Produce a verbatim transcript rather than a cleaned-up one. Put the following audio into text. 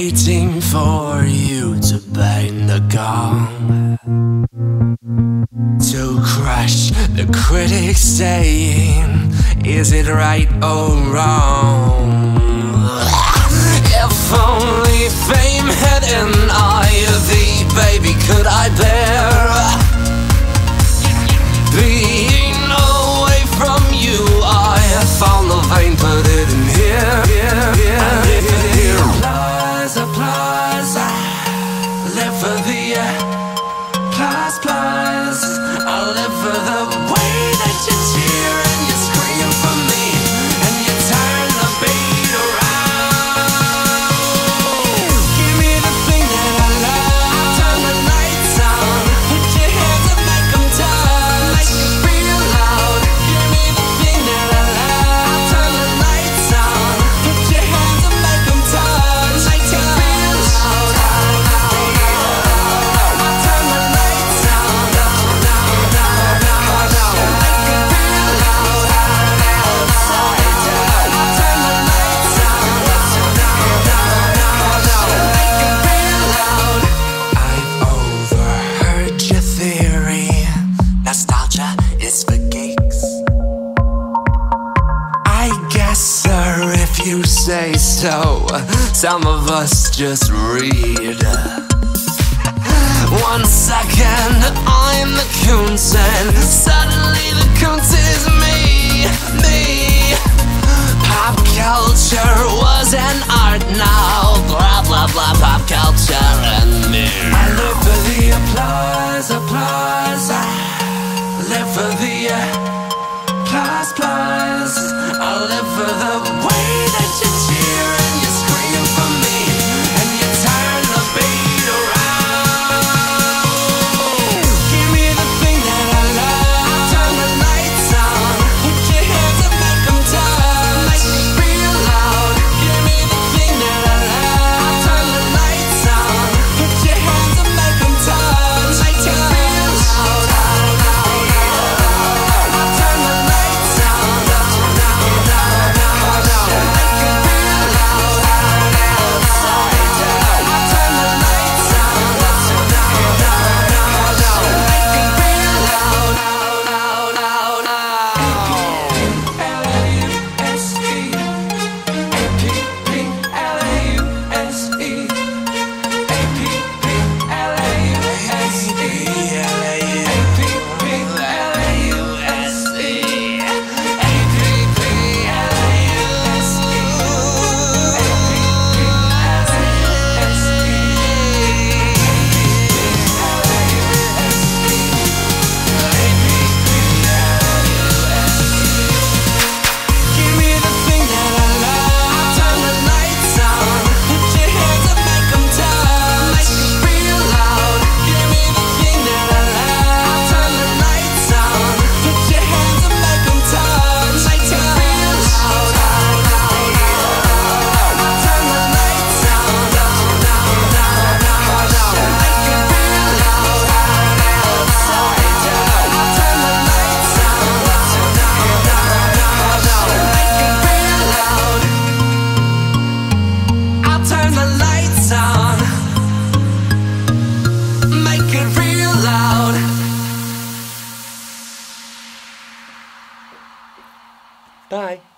waiting for you to bang the gong, to crush the critics saying, is it right or wrong? If only fame had an eye, thee, baby, could I bear being away from you? I found the vein, put it in here, here, here, I live for the applause, applause. I live for the applause, applause. I live for the way that you cheer and you scream for me, and you turn the beat around. Give me the thing that I love. Turn the lights on. Put your hands up, make them touch. Make it feel loud. Give me the thing that I love. Turn the lights on. Put your hands up, make them touch. Make it feel loud. Turn the lights on. I've overheard your theory. Nostalgia is for geeks. I guess, sir, if you say so. Some of us just read. One second I'm the Coons, and suddenly the Coons is me, me. Pop culture was an art now. Blah, blah, blah, pop culture and me. I live for the applause, applause. I live for the applause, applause. I live for the way that you cheer and you scream for me, and you turn the beat around. Give me the thing that I love. Turn the lights on. Put your hands up, make them touch. Make it feel loud. Give me the thing that I love. Turn the lights on. Put your hands up, make them touch. Make it feel loud. Turn the lights on. Bye.